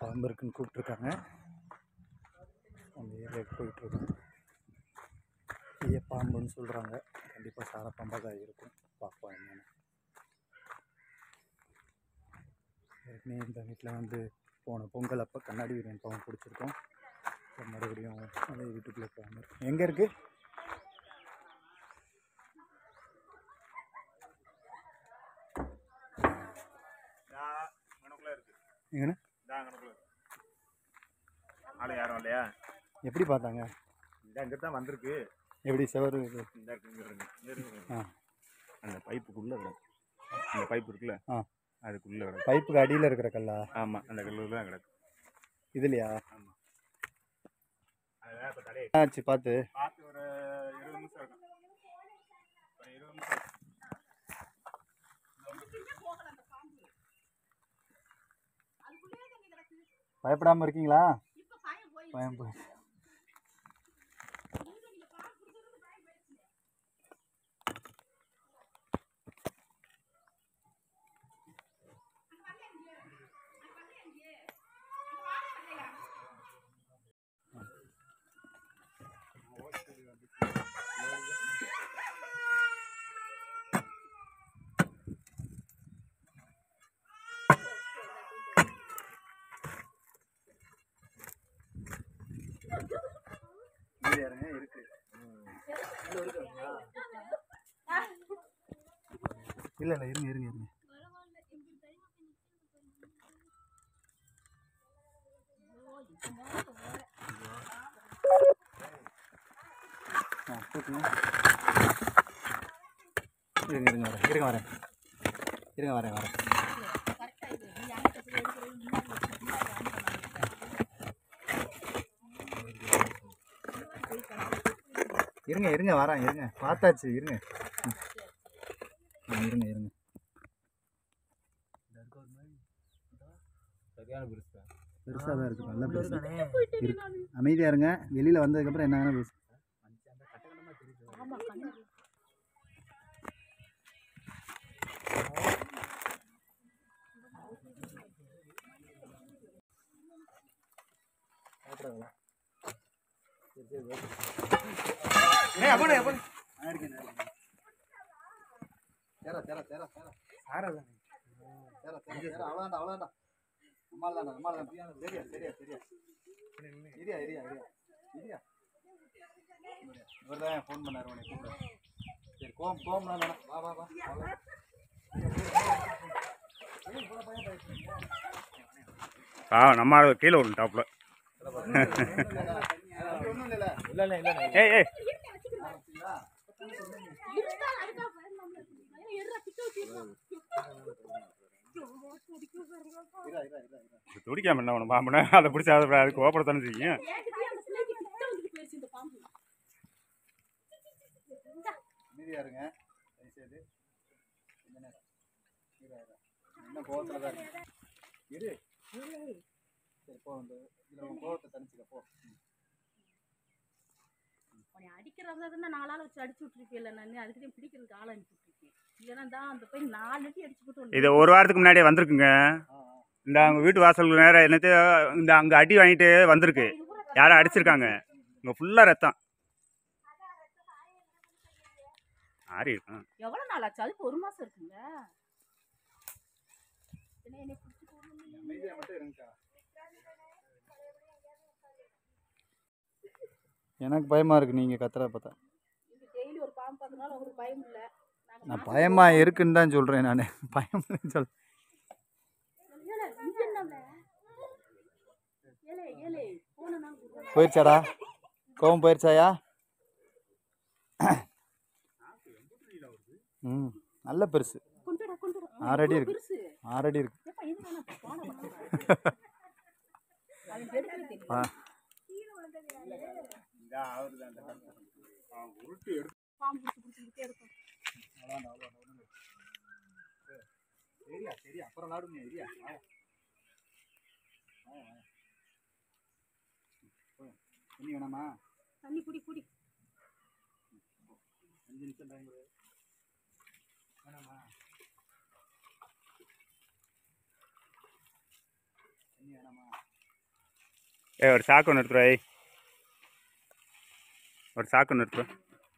பாம்பு இருக்குன்னு கூப்பிட்ருக்காங்க. அந்த ஏரியாவுக்கு போயிட்டுருக்கோம். பெரிய பாம்புன்னு சொல்கிறாங்க. கண்டிப்பாக சார பாம்பாக தான் இருக்கும். பார்ப்போம் என்னென்னு. ஏற்கனவே இந்த வீட்டில் வந்து போன பொங்கல் அப்போ கண்ணாடி வீரன் பாம்பு பிடிச்சிருக்கோம். மறுபடியும் அதே வீட்டுக்குள்ளே பாம்பு எங்கே இருக்குது? எங்கண்ணா ஆளை யாரும் இல்லையா? எப்படி பார்த்தாங்க? இங்கே தான் வந்திருக்கு. எப்படி செவரு? அந்த பைப்புக்குள்ளே கிடக்கு. அந்த பைப்பு இருக்குல்ல, அதுக்குள்ளே கிடக்கு. பைப்புக்கு அடியில் இருக்கிற கல்லா? ஆமாம், அந்த கல்லு தான் கிடக்கு. இதுலையா? ஆமாம். அதான் இப்போ தலையை ஆச்சு பார்த்து ஒரு 20 நிமிஷம் இருக்கும். ஒரு 20 நிமிஷம். பயப்படாமல் இருக்கீங்களா? பயம் போய் இருக்கு. இல்லை இல்லை, இருங்க இருங்க இருங்க. இருங்க வரேன். இருங்க வரேன். இருங்க வரேன். இருங்க பார்த்தாச்சு. இருங்க. இருங்க. பெருசாக தான் இருக்கு. நல்லா பெருசா இருக்கு. அமைதியா இருங்க. வெளியில வந்ததுக்கப்புறம் என்ன பேசு. ஃபோன் பண்ணாரு உனக்கு கூப்பிட. சரி கோம்லாம் வேணாம். வா நம்ம கீழே ஒரு டாப்ல. ஏய் துடிக்காம என்ன ஒன்று பாம்புனா அதை பிடிச்சி அதுக்கு ஓப்படத்தானே செய்யும். என்ன கோவத்தில் தான் இருக்கு. இரு சரி போ. கோவத்தை தனிச்சுக்க போ. அடிக்கிறதா 4 ஆள் வச்சு அடிச்சு விட்டுருக்கேன். நான் அதுக்கு பிடிக்கிறதுக்கு ஆள் அனுப்பி விட்டுருக்கேன். இல்லைன்னா தான் அந்த போய் 4 அடி அடிச்சு போட்டு. இது ஒரு வாரத்துக்கு முன்னாடியே வந்திருக்குங்க. இந்த அவங்க வீட்டு வாசலுக்கு நேரம் என்னது இந்த அங்கே அடி வாங்கிட்டு வந்திருக்கு. யாரும் அடிச்சிருக்காங்க. இங்கே ஃபுல்லாக ரத்தம் ஆறி இருக்கும். எவ்வளோ நாள் ஆச்சு? அதுக்கு 1 மாதம் இருக்குங்க. எனக்கு பயமா இருக்கு நீங்க கத்துறத பார்த்தா. டெய்லி ஒரு பாம்பு பார்த்தனால உங்களுக்கு பயம் இல்லை. நான் பயமா இருக்குன்னு தான் சொல்றேன். நான் பயம் சொல்றேன். போயிடுச்சாடா? கோவம் போயிடுச்சாயா? நல்ல பெருசு. 6 அடி இருக்கு. 6 அடி இருக்கு. அப்புறம் நாடுங்க. தண்ணி வேணாமா? தண்ணி குடி 5 நிமிஷம் டைம் வேணாமா? தண்ணி வேணாமா? ஒரு சாக்கு ஒன்று எடுத்துரு வை. ஒரு சாக்கு ஒன்று எடுத்துரு.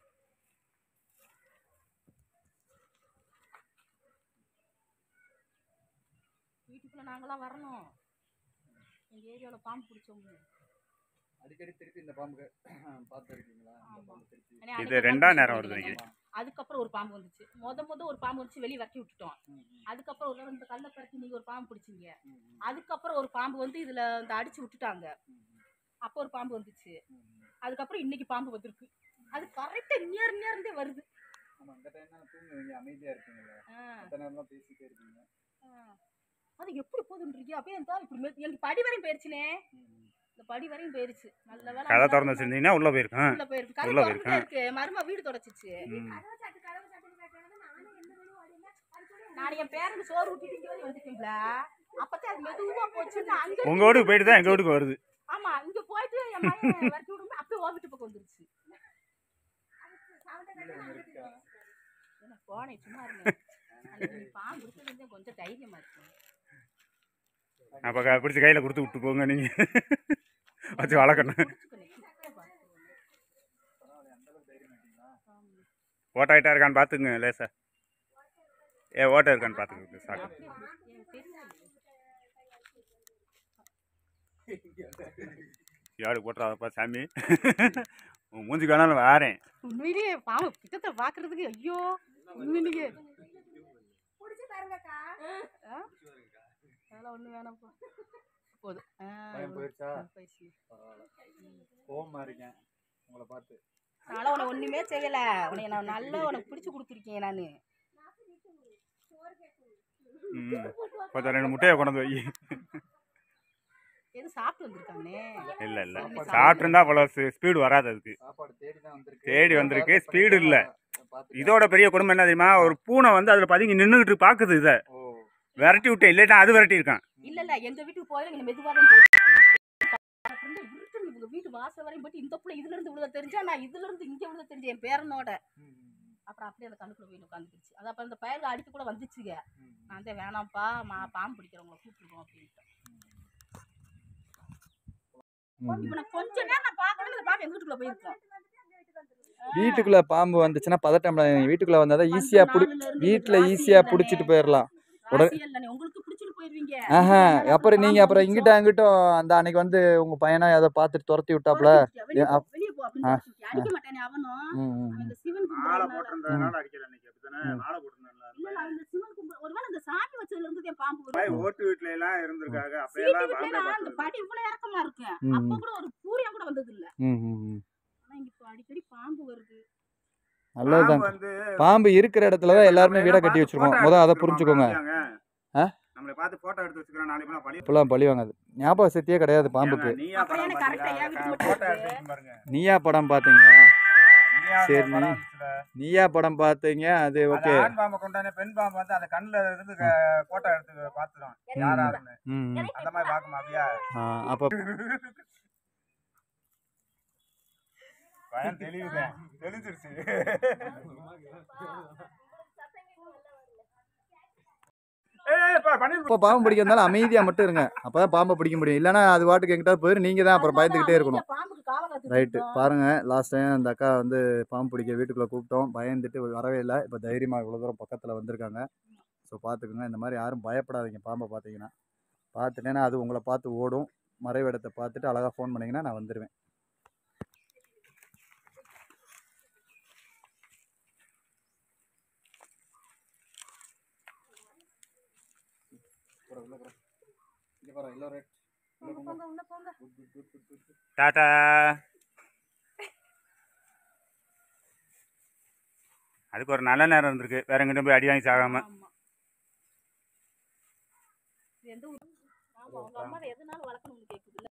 வீட்டுக்குள்ள நாங்களாம் வரணும். எங்க ஏரியாவில் பாம்பு பிடிச்சவங்க அடிக்கடி திருப்பி இந்த பாம்புக்கு பார்த்துருக்கீங்களா? இது 2ஆம் நேரம் வருது நினைக்கிறேன். அதுக்கப்புறம் ஒரு பாம்பு வந்துச்சு. ஒரு பாம்பு வந்துச்சு, வெளியே வரட்டி விட்டுட்டோம். அதுக்கப்புறம் ஒரு இந்த கல்லை பறிச்சு நீங்க ஒரு பாம்பு பிடிச்சிங்க. அதுக்கப்புறம் ஒரு பாம்பு வந்து இதுல இந்த அடிச்சு விட்டுட்டாங்க. அப்போ ஒரு பாம்பு வந்துச்சு. அதுக்கப்புறம் இன்னைக்கு பாம்பு வந்திருக்கு. அது கரெக்டா நேர்ந்தே வருது. அந்த டைம்ல தூங்குவீங்க, அமைதியா இருக்கீங்களா? அந்த நேரம்லாம் பேசிட்டே இருக்கீங்க. அது எப்படி போகுதுன்றீங்க? அப்படியே இப்படி எனக்கு படி வரையும் போயிருச்சுனே. இந்த படி வரையும் போயிருச்சு. நல்ல வேலை கதை திறந்து வச்சிருந்தீங்கன்னா உள்ள போயிருக்கேன். உள்ள போயிருக்கு. மருமா வீடு தொடச்சிச்சு. நான் என் பேருக்கு சோறு ஊட்டிட்டு இங்க வந்துட்டீங்களா? அப்பதான் அது மெதுவா போச்சு. உங்க வீட்டுக்கு போயிட்டு தான் எங்க வீட்டுக்கு வருது. ஆமா, இங்க போயிட்டு என் மகன் வரட்டி விடுங்க, அப்படியே ஓவிட்டு பக்கம் வந்துருச்சு. போனேன் சும்மா இருந்தேன். பாம்பு இருக்கிறது கொஞ்சம் தைரியமா இருக்கு. அப்போ பிடிச்சி கையில் கொடுத்து விட்டு போங்க, நீங்கள் வச்சு வளர்க்கணும். ஓட்டாயிட்டா இருக்கான்னு பார்த்துங்க லேசா. ஓட்டை இருக்கான்னு பார்த்துங்க சாக்கு. யாரு போட்டுறாதப்பா சாமி, உன் மூஞ்சி வேணாலும் வாரேன். உண்மையிலேயே பாம்பு கிட்டத்தை பார்க்கறதுக்கு ஐயோ உண்மையிலேயே அதெல்லாம் ஒன்றும் வேணாம்ப்பா. போதும். போயிடுச்சா? கோவமா இருக்கேன் உங்களை பார்த்து. அதனால உனக்கு ஒன்றுமே செய்யலை. உனக்கு நான் நல்லா உனக்கு பிடிச்சி கொடுத்துருக்கேன். நான் கொஞ்சம் 2 முட்டையை கொண்டு வை. எது சாப்பிட்டு வந்திருக்கானே? இல்லை சாப்பிட்டு இருந்தா அவ்வளோ ஸ்பீடு வராது. அதுக்கு தேடி வந்திருக்கு, ஸ்பீடு இல்லை. இதோட பெரிய குடும்பம் என்ன தெரியுமா? ஒரு பூனை வந்து அதில் பதுங்கி நின்றுக்கிட்டு பார்க்குது. இதை விரட்டி விட்டேன், இல்லைன்னா அது விரட்டி இருக்கான். இல்ல எங்க வீட்டுக்கு போயில மெதுவாக தான் போயிட்டு வீட்டு வாசல் வரையும் போயிட்டு இந்த பிள்ளை இதுல இருந்து விழுத தெரிஞ்சா, நான் இதுல இருந்து இங்க விழுத தெரிஞ்சேன் என் பேரனோட. அப்புறம் அப்படியே அந்த கண்ணுக்குள்ள போய் உட்காந்துருச்சு. அது அப்ப அந்த பயல்கள் அடிக்க கூட வந்துச்சுங்க. நான் தான் வேணாம்ப்பா, பாம்பு பிடிக்கிறவங்களை கூப்பிட்டுருக்கோம் அப்படின்ட்டு. இப்ப நான் கொஞ்ச நேரம் நான் பார்க்கணும், அந்த பாம்பு எங்க வீட்டுக்குள்ள போயிருக்கோம். வீட்டுக்குள்ள பாம்பு வந்துச்சுன்னா பதட்டம். வீட்டுக்குள்ள வந்தாதான் ஈஸியா வீட்டுல ஈஸியா புடிச்சிட்டு போயிடலாம். உங்களுக்கு பிடிச்சிட்டு போயிருவீங்க. அப்புறம் நீங்க அப்புறம் இங்கிட்ட அங்கிட்டும் அந்த அன்னைக்கு வந்து உங்க பையனா ஏதோ பார்த்துட்டு துரத்தி விட்டாப்ல. வெளியே போ அப்படின்னு அடிக்க மாட்டானே அவனும். அந்த சிவன் மாலை போட்டிருந்ததுனால அடிக்கல அன்னைக்கு. அப்படிதானே? மாலை போட்டிருந்தாங்க. இல்ல அந்த சிவன் கும்பிடு ஒருவேளை அந்த சாமி வச்சதுல இருந்து பாம்பு வரும். ஓட்டு வீட்ல எல்லாம் இருந்திருக்காங்க. அப்பெல்லாம் அந்த படி இவ்வளவு இறக்கமா இருக்கு. அப்ப கூட ஒரு பூரியம் கூட வந்தது இல்ல. ஆனா இங்க இப்ப அடிக்கடி பாம்பு வருது. நல்லதுதான். பாம்பு இருக்கிற இடத்துலதான் எல்லாருமே வீட கட்டி வச்சிருக்கோம். முதல்ல அதை புரிஞ்சுக்கோங்க. நம்மளை பார்த்து போட்டோ எடுத்து வச்சுக்கிறோம். நாளைக்கு இப்பெல்லாம் பழி வாங்காது. ஞாபக சக்தியே கிடையாது பாம்புக்கு. நீயா படம் பாத்தீங்களா? சரி, நீயா படம் பாத்தீங்க. அது ஓகே. ஆண் பாம்பை கொண்டானே பெண் பாம்பு வந்து அந்த கண்ணுல இருந்து போட்டோ எடுத்து பார்த்துடும் யாராருன்னு. அந்த மாதிரி பார்க்குமா? அப்படியா? அப்ப பயம் தெளிஞ்சிருச்சு. இப்போ பாம்பு பிடிக்கிறதுனால அமைதியா மட்டும் இருங்க. அப்பதான் பாம்பை பிடிக்க முடியும். இல்லைன்னா அது வாட்டுக்கு எங்கிட்ட போயிரு. நீங்க தான் அப்புறம் பயந்துகிட்டே இருக்கணும். ரைட்டு பாருங்க. லாஸ்ட் டைம் அந்த அக்கா வந்து பாம்பு பிடிக்க வீட்டுக்குள்ள கூப்பிட்டோம். பயந்துட்டு வரவே இல்லை. இப்போ தைரியமா இவ்வளோ தூரம் பக்கத்தில் வந்திருக்காங்க. ஸோ பார்த்துக்குங்க. இந்த மாதிரி யாரும் பயப்படாதீங்க. பாம்பை பார்த்தீங்கன்னா பார்த்துட்டேன்னா அது உங்களை பார்த்து ஓடும். மறைவிடத்தை பார்த்துட்டு அழகாக ஃபோன் பண்ணிங்கன்னா நான் வந்துடுவேன். டாடா. அதுக்கு ஒரு நல்ல நேரம் இருந்திருக்கு. வேற எங்கிட்ட போய் அடி வாங்கி சாகாம. எந்த ஊர்? ஆமா, அவங்க அம்மா எதனால வளர்க்கணும்னு கேக்குது.